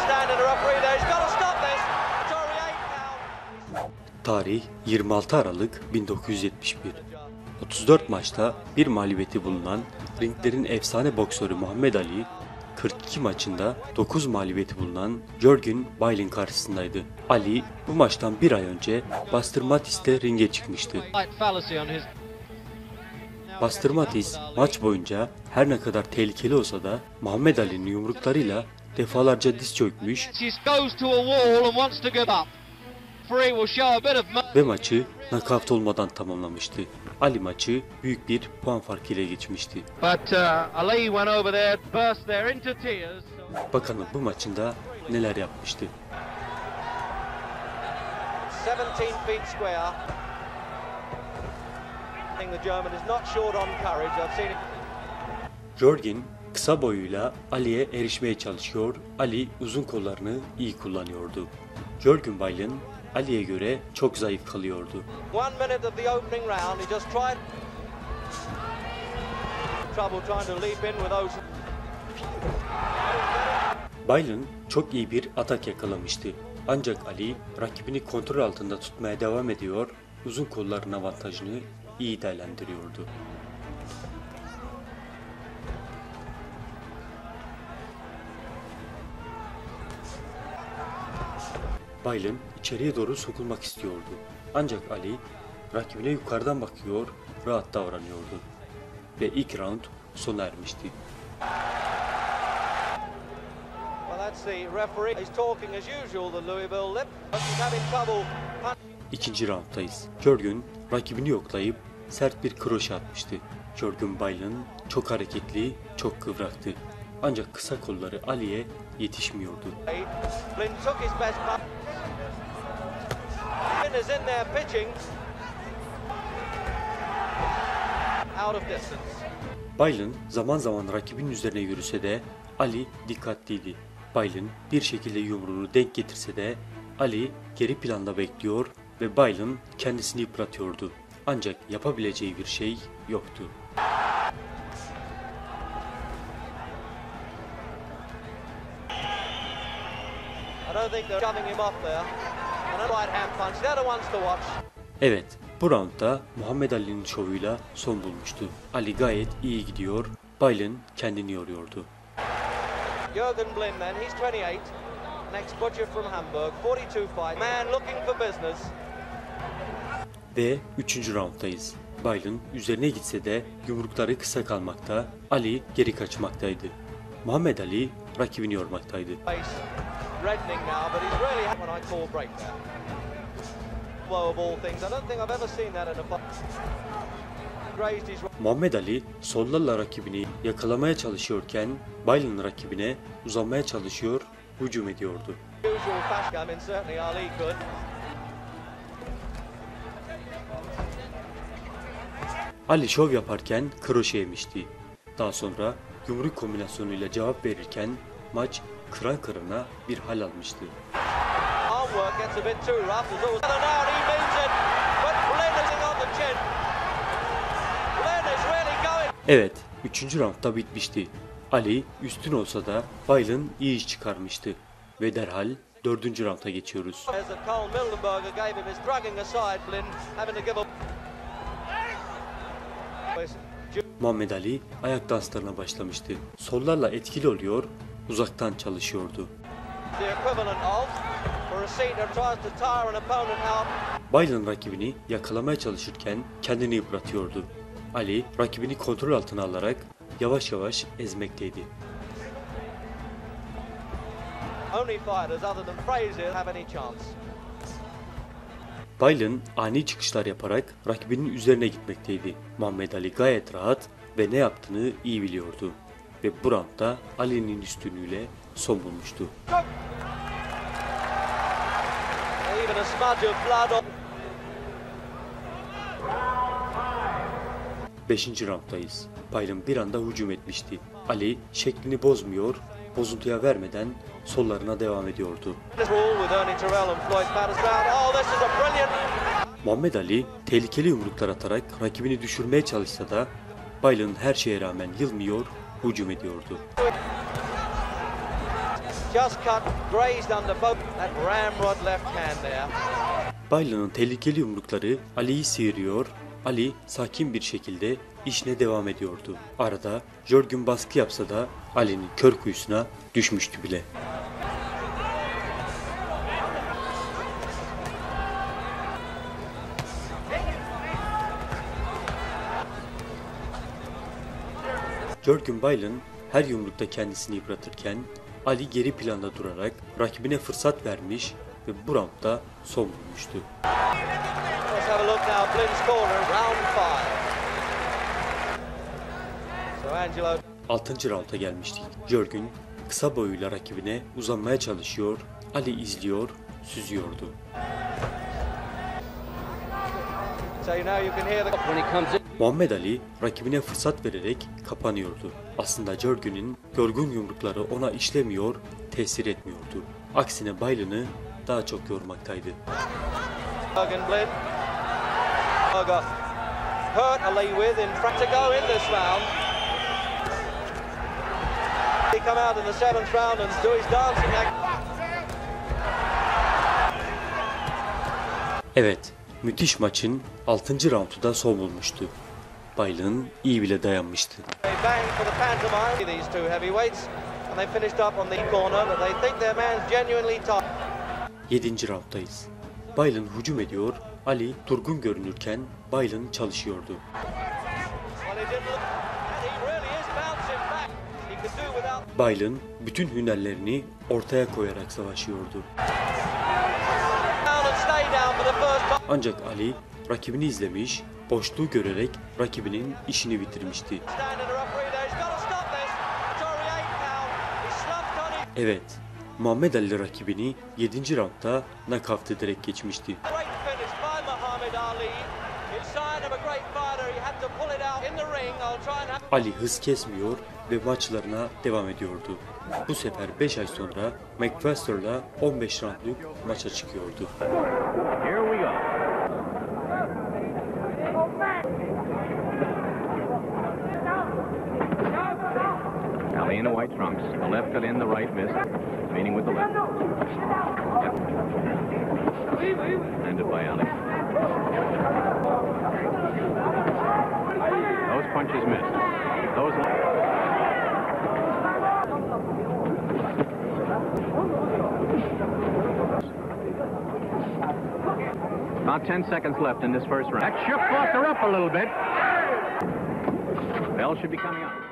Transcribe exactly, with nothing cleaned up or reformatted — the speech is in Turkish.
Tarih yirmi altı Aralık bin dokuz yüz yetmiş bir. otuz dört maçta bir mağlubiyeti bulunan ringlerin efsane boksörü Muhammed Ali, kırk iki maçında dokuz mağlubiyeti bulunan Jürgen Bail'in karşısındaydı. Ali bu maçtan bir ay önce Buster Matis'te ringe çıkmıştı. Buster Matis maç boyunca her ne kadar tehlikeli olsa da Muhammed Ali'nin yumruklarıyla defalarca diz çökmüş ve maçı nakavt olmadan tamamlamıştı. Ali maçı büyük bir puan farkıyla geçmişti. But uh, Ali went over there, burst there into tears. Bakalım bu maçında neler yapmıştı. seventeen feet square. I think the German is not short on courage. I've seen it. Jürgen kısa boyuyla Ali'ye erişmeye çalışıyor. Ali uzun kollarını iyi kullanıyordu. Jürgen Bail'in Ali'ye göre çok zayıf kalıyordu. One minute of the opening round, he just tried trouble trying to leap in with those. Bail'in çok iyi bir atak yakalamıştı. Ancak Ali rakibini kontrol altında tutmaya devam ediyor, uzun kolların avantajını iyi değerlendiriyordu. Bail'in içeriye doğru sokulmak istiyordu. Ancak Ali rakibine yukarıdan bakıyor, rahat davranıyordu. Ve ilk round sona ermişti. İkinci rounddayız. Jürgen rakibini yoklayıp sert bir kroşe atmıştı. Jürgen Bail'in çok hareketli, çok kıvraktı. Ancak kısa kolları Ali'ye yetişmiyordu. Bail'in zaman zaman rakibinin üzerine yürüse de Ali dikkatliydi. Bail'in bir şekilde yumruğunu denk getirse de Ali geri planda bekliyor ve Bail'in kendisini yıpratıyordu. Ancak yapabileceği bir şey yoktu. Evet, bu roundda Muhammed Ali'nin şovuyla son bulmuştu. Ali gayet iyi gidiyor, Bail'in kendini yoruyordu. Jürgen Blin then, he's twenty-eight. Next butcher from Hamburg, forty-two fight. Man looking for business. Ve üçüncü rounddayız. Bail'in üzerine gitse de yumrukları kısa kalmakta, Ali geri kaçmaktaydı. Muhammed Ali rakibini yormaktaydı. Muhammed Ali sollarla rakibini yakalamaya çalışıyorken Bail'in rakibine uzanmaya çalışıyor, hücum ediyordu. Ali şov yaparken kroşe yemişti. Daha sonra yumruk kombinasyonuyla cevap verirken maç kıran kırana bir hal almıştı. Evet, üçüncü roundda bitmişti. Ali üstün olsa da Bail'in iyi iş çıkarmıştı. Ve derhal dördüncü rounda geçiyoruz. Muhammed Ali ayak danslarına başlamıştı. Sollarla etkili oluyor, uzaktan çalışıyordu. Bail'in rakibini yakalamaya çalışırken kendini yıpratıyordu. Ali rakibini kontrol altına alarak yavaş yavaş ezmekteydi. Bail'in ani çıkışlar yaparak rakibinin üzerine gitmekteydi. Muhammed Ali gayet rahat ve ne yaptığını iyi biliyordu. Ve bu roundda Ali'nin üstünlüğüyle son bulmuştu. Beşinci rounddayız. Bail'in bir anda hücum etmişti. Ali şeklini bozmuyor, bozuntuya vermeden sollarına devam ediyordu. Muhammed Ali tehlikeli yumruklar atarak rakibini düşürmeye çalışsa da Bail'in her şeye rağmen yılmıyor, hücum ediyordu. just cut, grazed under both. That ramrod left hand there. Baylan'ın tehlikeli yumrukları Ali'yi sıyırıyor, Ali sakin bir şekilde işine devam ediyordu. Arada Jürgen baskı yapsa da Ali'nin kör kuyusuna düşmüştü bile. Jürgen Baylan her yumrukta kendisini yıpratırken Ali geri planda durarak rakibine fırsat vermiş ve bu roundda son bulmuştu. Let's have a look now. Blynn's corner, round five. So Angelo. altıncı rounda gelmiştik. Jürgen kısa boyuyla rakibine uzanmaya çalışıyor, Ali izliyor, süzüyordu. So now you can hear the when he comes in. Muhammed Ali rakibine fırsat vererek kapanıyordu. Aslında Jürgen'in yorgun yumrukları ona işlemiyor, tesir etmiyordu. Aksine Baylan'ı daha çok yormaktaydı. Jürgen Blinn. Got hurt Ali with in fact to go in this round. He come out in the seventh round and do his dancing act. Evet, müthiş maçın altıncı roundu da son bulmuştu. Baylan iyi bile dayanmıştı. They bang for the pantomime, these two heavyweights, and they finished up on the corner that they think their man's genuinely tough. yedinci rounddayız. Baylan hücum ediyor, Ali durgun görünürken Baylan çalışıyordu. Well, he didn't look, and he really is bouncing back. He could do without. Baylan bütün hünerlerini ortaya koyarak savaşıyordu. Down and stay down for the first time. Ancak Ali rakibini izlemiş, boşluğu görerek rakibinin işini bitirmişti. Standing the referee there, he's got to stop this. Tory eight now. He slumped on his Evet, Muhammed Ali rakibini yedinci roundda knockout ederek geçmişti. great finish by Muhammad Ali. In sign of a great fighter, he had to pull it out in the ring. I'll try and have. Ali hız kesmiyor ve maçlarına devam ediyordu. Bu sefer beş ay sonra McFaster'la on beş roundluk maça çıkıyordu. Here we go. Ali in the white trunks. The left got in, the right missed. Meaning with the left. Yep. Ended by Ali. Those punches missed. Those. About ten seconds left in this first round. That shook Foster up a little bit. Bell should be coming up.